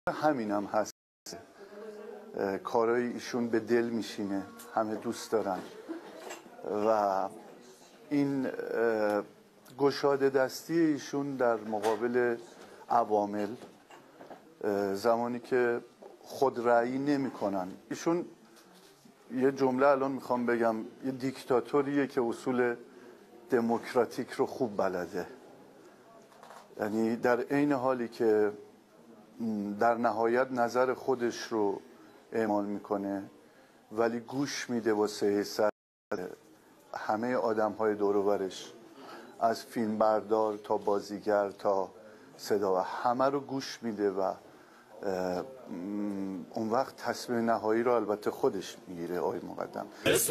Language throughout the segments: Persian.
همین هم هست، کارهای ایشون به دل میشینه، همه دوست دارن و این گشاده دستی ایشون در مقابل عوامل، زمانی که خودرأیی نمی کنن. ایشون یه جمله الان میخوام بگم، یه دیکتاتوریه که اصول دموکراتیک رو خوب بلده، یعنی در عین حالی که در نهایت نظر خودش رو اعمال میکنه ولی گوش میده واسه همه آدم های دور و برش، از فیلمبردار تا بازیگر تا صدا، و همه رو گوش میده و اون وقت تصمیم نهایی رو البته خودش میگیره. آقای مقدم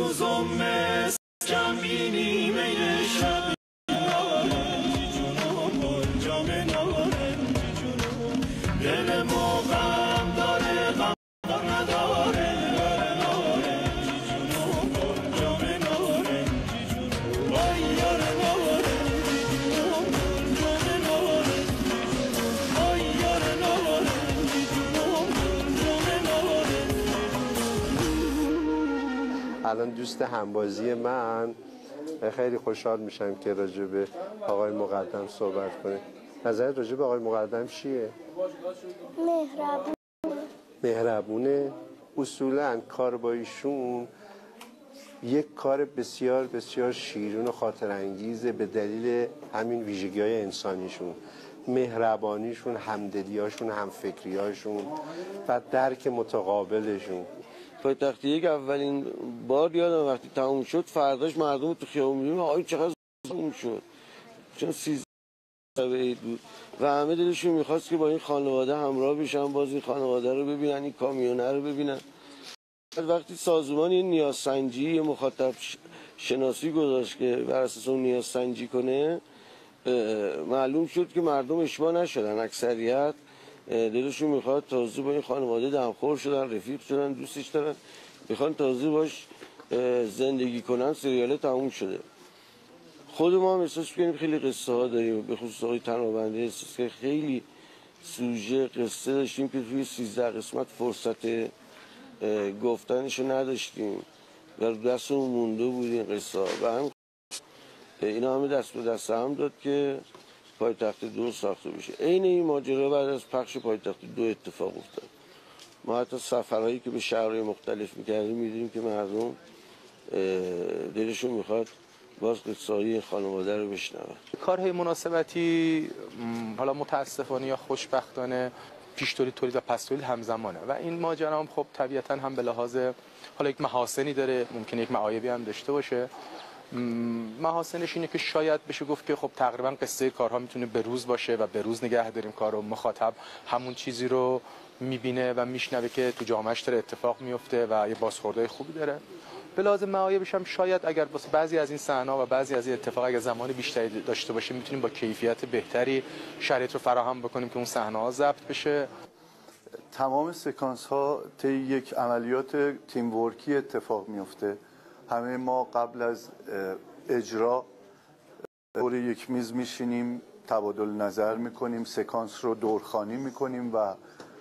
الان دوست همبازی من خیلی خوشحال میشم که راجع به آقای مقدم صحبت کنه. نظرت راجع به آقای مقدم چیه؟ مهربونه. اصولا کار با ایشون یک کار بسیار بسیار شیرین و خاطر انگیزه به دلیل همین ویژگی‌های انسانیشون، مهربانیشون، همدلیاشون، همفکریاشون و درک متقابلشون. پایتخت یک اولین بار یادم وقتی تموم شد، فرداش مردم تو خیابون می‌دیدیم آقای چقدر تموم شد، چون 13 عید بود و همه دلشون میخواست که با این خانواده همراه بشن، باز این خانواده رو ببینن، این کامیونه رو ببینن. وقتی سازمان این نیازسنجی مخاطب شناسی گذاشت که بر اساس اون نیازسنجی کنه، معلوم شد که مردم اشباع نشدن، اکثریت دلشون میخواد تازه با این خانواده دمخور شدن، رفیق شدن، دوستش دارن، میخوان تازه باش زندگی کنن. سریاله تموم شده. خود ما هم احساس میکنیم خیلی قصه ها داریم، به خصوص آقای تنابنده احساس که خیلی سوژه قصه داشتیم که توی 13 قسمت فرصت گفتنشو نداشتیم و دستمون مونده بود این قصه ها و هم اینا همه دست به دست هم داد که پایتخت 2 ساخته بشه. عین این ماجرا بعد از پخش پایتخت 2 اتفاق افتاد. ما حتی سفرهایی که به شهرهای مختلف میکردیم میدونیم که مردم دلشون میخواد باز قصه‌های خانواده رو بشنون. کارهای مناسبتی حالا متاسفانه یا خوشبختانه پیش تولید و پس تولید همزمانه و این ماجرا هم خب طبیعتا هم به لحاظ حالا یک محاسنی داره، ممکنه یک معایبی هم داشته باشه. محاسنش اینه که شاید بشه گفت که خب تقریبا قصه کارها میتونه به روز باشه و به روز نگه داریم کار رو، مخاطب همون چیزی رو میبینه و میشنوه که تو جامعهش داره اتفاق میفته و یه بازخوردهای خوبی داره. به لازم معایبش هم شاید اگر بعضی از این صحنه‌ها و بعضی از این اتفاقا اگر زمان بیشتری داشته باشه میتونیم با کیفیت بهتری شرایط رو فراهم بکنیم که اون صحنه‌ها ضبط بشه. تمام سکانس ها طی یک عملیات تیم ورکی اتفاق میفته. همه ما قبل از اجرا دور یک میز میشینیم، تبادل نظر میکنیم، سکانس رو دورخوانی میکنیم و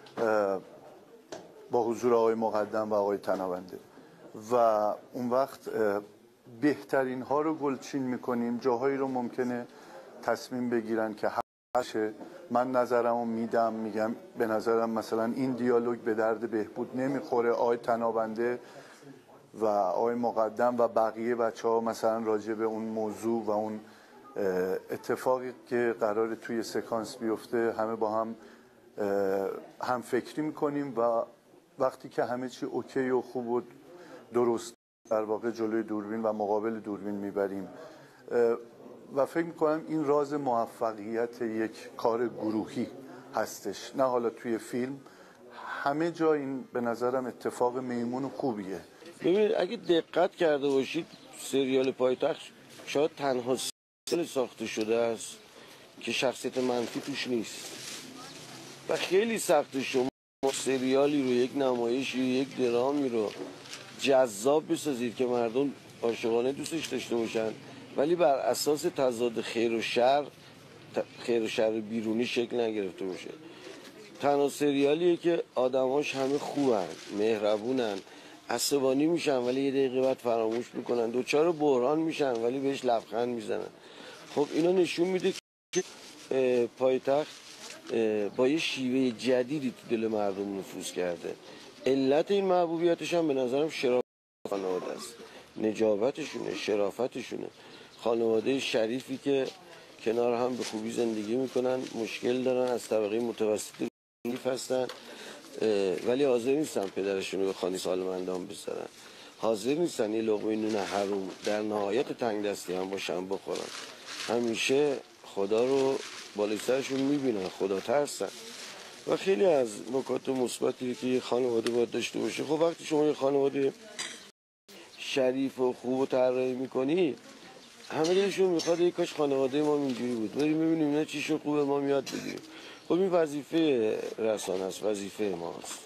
با حضور آقای مقدم و آقای تنابنده و اون وقت بهترین ها رو گلچین میکنیم. جاهایی رو ممکنه تصمیم بگیرن که هرشه من نظرمو میدم، میگم به نظرم مثلا این دیالوگ به درد بهبود نمیخوره. آقای تنابنده و آقای مقدم و بقیه بچه‌ها مثلا راجع به اون موضوع و اون اتفاقی که قراره توی سکانس بیفته همه با هم فکری میکنیم و وقتی که همه چی اوکی و خوب و درست در واقع جلوی دوربین و مقابل دوربین میبریم و فکر میکنم این راز موفقیت یک کار گروهی هستش، نه حالا توی فیلم، همه جا این به نظرم اتفاق میمون و خوبیه. ببینید اگه دقت کرده باشید سریال پایتخت شاید تنها سریال ساخته شده است که شخصیت منفی توش نیست و خیلی سخته شما سریالی رو، یک نمایشی، یک درامی رو جذاب بسازید که مردم عاشقانه دوستش داشته باشن ولی بر اساس تضاد خیر و شر بیرونی شکل نگرفته باشه. تنها سریالیه که آدماش همه خوبن، مهربونن، عصبانی میشن ولی یه دقیقه بعد فراموش میکنن، دوچار بحران میشن ولی بهش لبخند میزنن. خب اینا نشون میده که پایتخت با یه شیوه جدیدی تو دل مردم نفوذ کرده. علت این محبوبیتش هم به نظرم شرافت خانواده است، نجابتشونه، شرافتشونه. خانواده شریفی که کنار هم به خوبی زندگی میکنن، مشکل دارن، از طبقه متوسط ضعیف هستن ولی حاضر نیستن پدرشون رو به خانه سالمندان بذارن، حاضر نیستن یه لقمه نون حروم در نهایت تنگ دستی هم باشن بخورن. همیشه خدا رو بالای سرشون میبینن، خدا ترسن و خیلی از نکات مثبتی که یه خانواده باید داشته باشه. خب وقتی شما یه خانواده شریف و خوب و طراحی میکنی، همه دلشون میخواد یک کاش خانواده ما اینجوری بود، بریم ببینیم اینا چیشون خوبه ما یاد بگیریم. خب این وظیفه رسانه است، وظیفه ماست.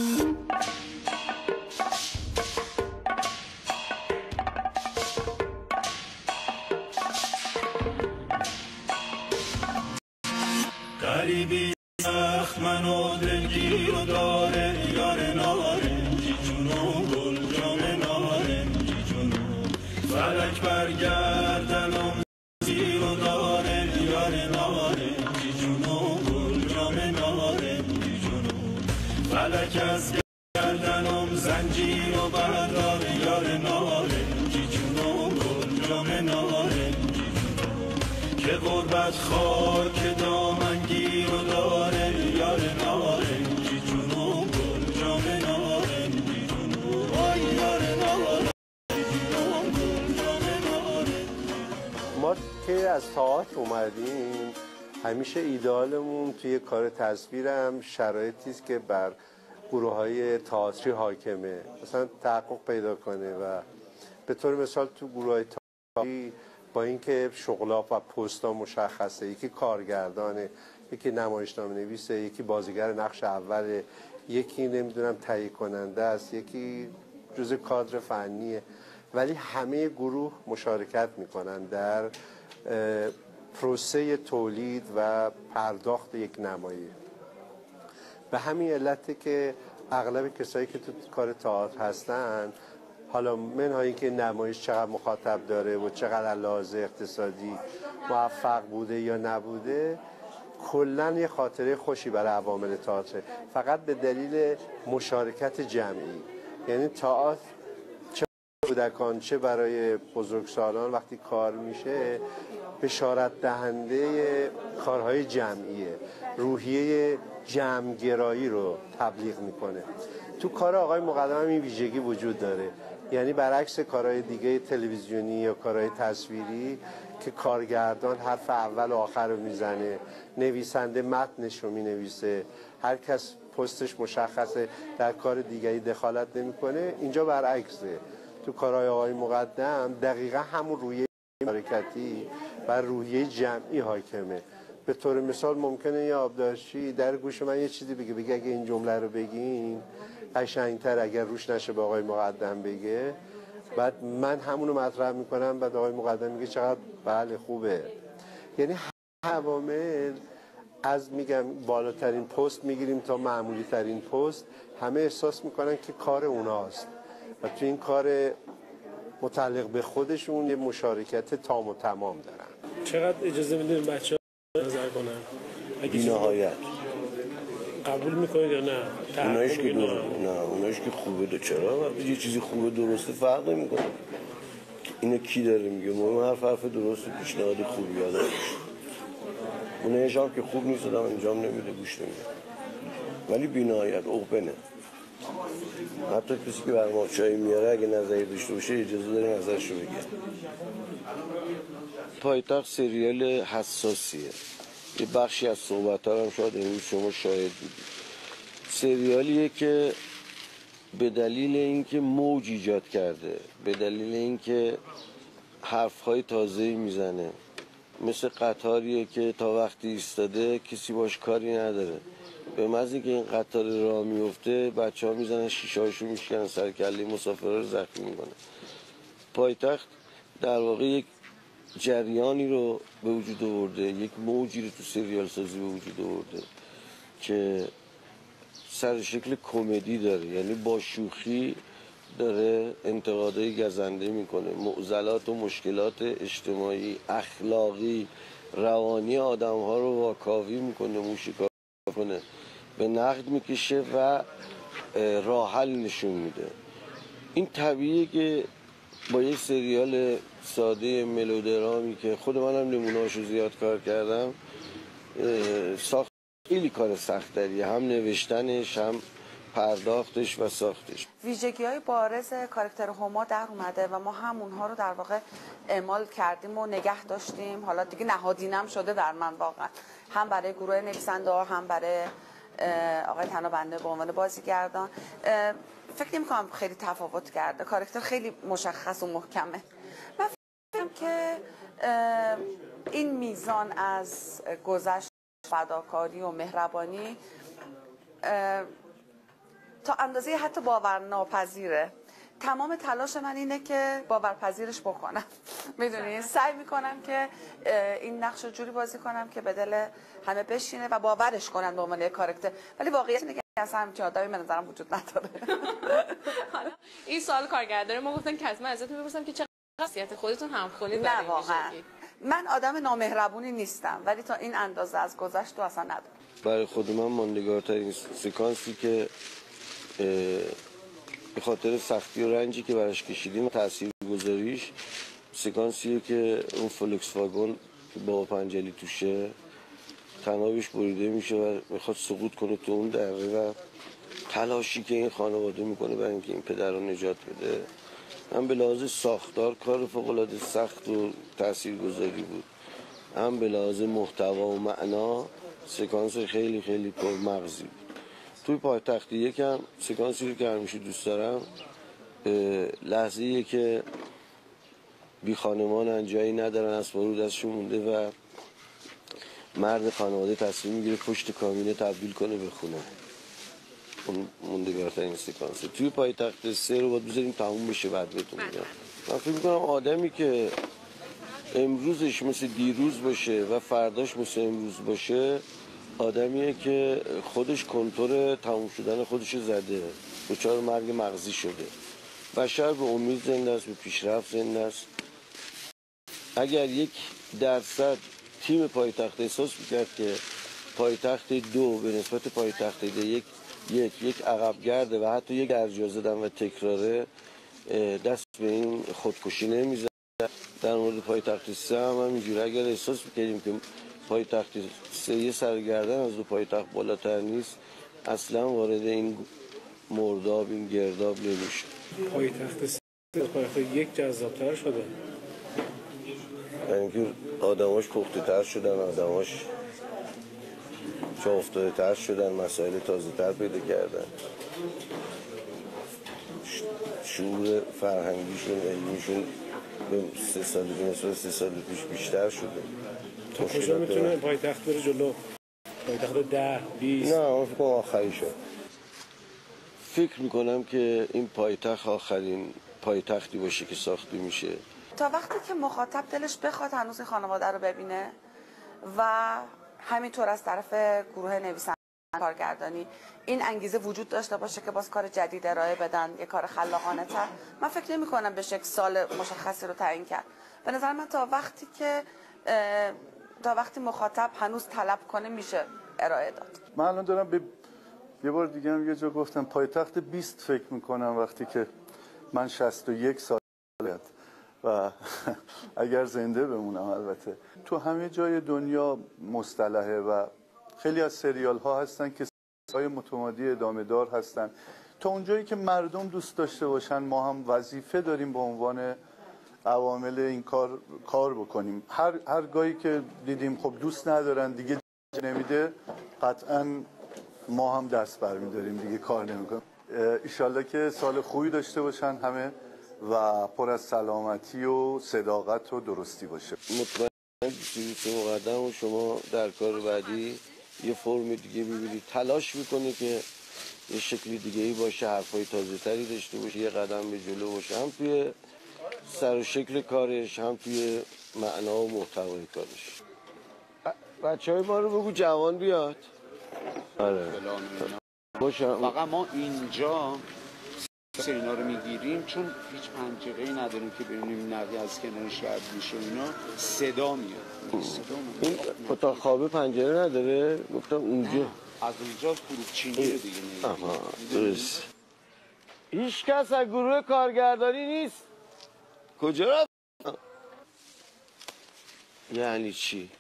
غریبی سخت منو دلگیر و داره، یار نارنجی جونو گل جام نارنجی جونو، فلک برگردنم زیر و داره، یار نارنجی جونو گل جام نارنجی جونو، فلک از گردنم زنجیر و بردار، یار نارنجی جونو گل جام نارنجی جونو، که غربت خاک دامنگیر و داره، یار نارنجی جونو گل جام نارنجی جونو، آی یار نارنجی جونو گل جام نارنجی. ما که از تئاتر اومدیم همیشه ایدئالمون توی کار تصویرم شرایطی است که بر گروه‌های تئاتری حاکمه، مثلا تحقق پیدا کنه و به طور مثال تو گروه‌های تئاتری با اینکه شغل‌ها و پست‌ها مشخصه، یکی کارگردانه، یکی نمایشنامه نویسه، یکی بازیگر نقش اوله، یکی نمیدونم تهیه کننده است، یکی جزء کادر فنیه، ولی همه گروه مشارکت میکنن در پروسه تولید و پرداخت یک نمایش. به همین علته که اغلب کسایی که تو کار تئاتر هستن، حالا منهای اینکه نمایش چقدر مخاطب داره و چقدر لحاظ اقتصادی موفق بوده یا نبوده، کلا یه خاطره خوشی برای عوامل تئاتر، فقط به دلیل مشارکت جمعی. یعنی تئاتر چه کودکان چه برای بزرگسالان وقتی کار میشه بشارت دهنده کارهای جمعیه، روحیه جمعگرایی رو تبلیغ میکنه. تو کار آقای مقدم این ویژگی وجود داره، یعنی برعکس کارهای دیگه تلویزیونی یا کارهای تصویری که کارگردان حرف اول و آخر رو میزنه، نویسنده متنش رو مینویسه، هر کس پستش مشخصه، در کار دیگری دخالت نمیکنه. اینجا برعکسه، تو کارهای آقای مقدم دقیقا همون روحیه حرکتی و روحیه جمعی حاکمه. به طور مثال ممکنه یه آبدارچی در گوش من یه چیزی بگه اگه این جمله رو بگین قشنگتر اگر روش نشه به آقای مقدم بگه، بعد من همونو مطرح میکنم، بعد آقای مقدم میگه چقدر بله خوبه. یعنی عوامل از میگم بالاترین پست میگیریم تا معمولی ترین پست، همه احساس میکنن که کار اوناست و تو این کار متعلق به خودشون یه مشارکت تام و تمام دارن. چقدر اجازه میدین بچه ها نظر کنن؟ بی نهایت قبول میکنید یا نه؟ اونایش که نه اونایش که خوبه چرا؟ وقتی یه چیزی خوبه درسته فرق نمیکنه. اینو کی داره میگه؟ مهم حرف درسته، پیشنهاد خوبی یاد باشه. اونایش هم که خوب نیست آدم انجام نمیده، گوش نمیده. ولی بی نهایت اوپنه. حتی کسی که بر ما چای میاره اگه نظری داشته باشه اجازه داره نظرشو بگه. پایتخت سریال حساسیه. یه بخشی از صحبت‌ها هم شاید امروز شما شاهد بودید. سریالیه که به دلیل اینکه موج ایجاد کرده، به دلیل اینکه حرف‌های تازه‌ای میزنه، مثل قطاریه که تا وقتی ایستاده کسی باش کاری نداره. به محض اینکه این قطار راه میفته بچه‌ها میزنن شیشه‌هاشو میشکنن، سر کله مسافرها رو زخمی میکنه. پایتخت در واقع یک جریانی رو به وجود آورده، یک موجی رو تو سریال سازی به وجود آورده که سر شکل کمدی داره، یعنی با شوخی داره انتقادهای گزنده میکنه، معضلات و مشکلات اجتماعی، اخلاقی، روانی آدم ها رو واکاوی میکنه، موشکافی کنه، به نقد میکشه و راه حل نشون میده. این طبیعیه که با یک سریال ساده ملودرامی که خود منم نمونه‌هاشو زیاد کار کردم ساخت خیلی کار سخت‌تریه، هم نوشتنش هم پرداختش و ساختش. ویژگی‌های بارز کاراکتر هما در اومده و ما هم اونها رو در واقع اعمال کردیم و نگه داشتیم. حالا دیگه نهادینم شده در من واقعا، هم برای گروه نویسنده ها هم برای آقای تنابنده به عنوان بازیگردان. فکر نمی‌کنم خیلی تفاوت کرده، کاراکتر خیلی مشخص و محکمه. من فکر که این میزان از گذشت، فداکاری و مهربانی تا اندازه حتی باورناپذیره. تمام تلاش من اینه که باورپذیرش بکنم. میدونی سعی میکنم که این نقش رو جوری بازی کنم که به دل همه بشینه و باورش کنن به عنوان یک کاراکتر، ولی واقعیت اینه که اصلا همچین آدمی به نظرم وجود نداره. حالا این سوال کارگردان ما گفتن که حتما ازتون میپرسم که چه شخصیت خودتون همخوانی نه واقعا من آدم نامهربونی نیستم، ولی تا این اندازه از گذشت تو اصلا ندارم. برای خود من ماندگارترین سکانسی که به خاطر سختی و رنجی که براش کشیدیم تاثیرگذاریش سکانسیه که اون فولکس واگن با پنجلی توشه تنابش بریده میشه و میخواد سقوط کنه تو اون دره و تلاشی که این خانواده میکنه برای اینکه این پدر رو نجات بده، هم به لحاظ ساختار کار فوق‌العاده سخت و تاثیرگذاری بود، هم به لحاظ محتوا و معنا سکانس خیلی خیلی پرمغزی بود. توی پایتخت یکم سکانسی رو که همیشه دوست دارم لحظه‌ایه که بی خانمانن، جایی ندارن، اسبارو دستشون مونده و مرد خانواده تصمیم میگیره پشت کابینه تبدیل کنه به خونه. اون موندگارترین سکانسه. توی پایتخت 3 رو باید بذاریم تموم بشه بعد بهتون میگم. من فکر میکنم آدمی که امروزش مثل دیروز باشه و فرداش مثل امروز باشه آدمیه که خودش کنتور تموم شدن خودش زده، دچار مرگ مغزی شده. بشر به امید زنده است، به پیشرفت زنده است. اگر 1% تیم پایتخت احساس میکرد که پایتخت 2 به نسبت پایتخت 1 عقب گرده و حتی 1 درجا زدن و تکراره، دست به این خودکشی نمیزد. در مورد پایتخت 3 هم همینجوری اگر احساس میکردیم که پایتخت 3 یه سرگردن از 2 پایتخت بالاتر نیست، اصلا وارد این مرداب، این گرداب نمیشه. پایتخت 3 پایتخت 1 جذاب‌تر شده، یعنی اینکه آدماش پخته تر شدن، آدماش چه افتاده تر شدن، مسائل تازه تر پیدا کردن، شعور فرهنگیشون، علمیشون به 3 سال به نسبت 3 سال پیش بیشتر شده. تا کجا میتونه پایتخت بره جلو؟ پایتخت 10 20؟ نه من فکر کنم آخری شد. فکر میکنم که این پایتخت آخرین پایتختی باشه که ساخته میشه. تا وقتی که مخاطب دلش بخواد هنوز این خانواده رو ببینه و همینطور از طرف گروه نویسنده کارگردانی این انگیزه وجود داشته باشه که باز کار جدید ارائه بدن، یه کار خلاقانه تر، من فکر نمی کنم بشه یک سال مشخصی رو تعیین کرد. به نظر من تا وقتی مخاطب هنوز طلب کنه میشه ارائه داد. من الان دارم یه بار دیگه هم یه جا گفتم پایتخت 20 فکر میکنم وقتی که من 61 سال و اگر زنده بمونم. البته تو همه جای دنیا مصطلحه و خیلی از سریال ها هستن که سریال های متمادی ادامه دار هستن. تا اونجایی که مردم دوست داشته باشن ما هم وظیفه داریم به عنوان عوامل این کار بکنیم. هر گاهی که دیدیم خب دوست ندارن دیگه نمیده، قطعا ما هم دست برمیداریم دیگه کار نمیکنیم. ایشالله که سال خوبی داشته باشن همه و پر از سلامتی و صداقت و درستی باشه. مطمئن مقدم و شما در کار بعدی یه فرم دیگه ببینید، تلاش میکنه که یه شکلی دیگه ای باشه، حرفای تازه تری داشته باشه، یه قدم به جلو باشه، هم توی سر و شکل کارش هم توی معنا و محتوای کارش. بچه های ما رو بگو جوان بیاد. آره باشم. فقط ما اینجا اینا رو میگیریم چون هیچ پنجره‌ای نداریم که ببینیم نقی از کنارش رد میشه و اینا صدا میاد. این اتاق خوابه پنجره نداره؟ گفتم اونجا از اونجا فروغچینی رو دیگه نمیدونیم. آها درست. هیچ کس از گروه کارگردانی نیست. کجا رفت؟ یعنی چی؟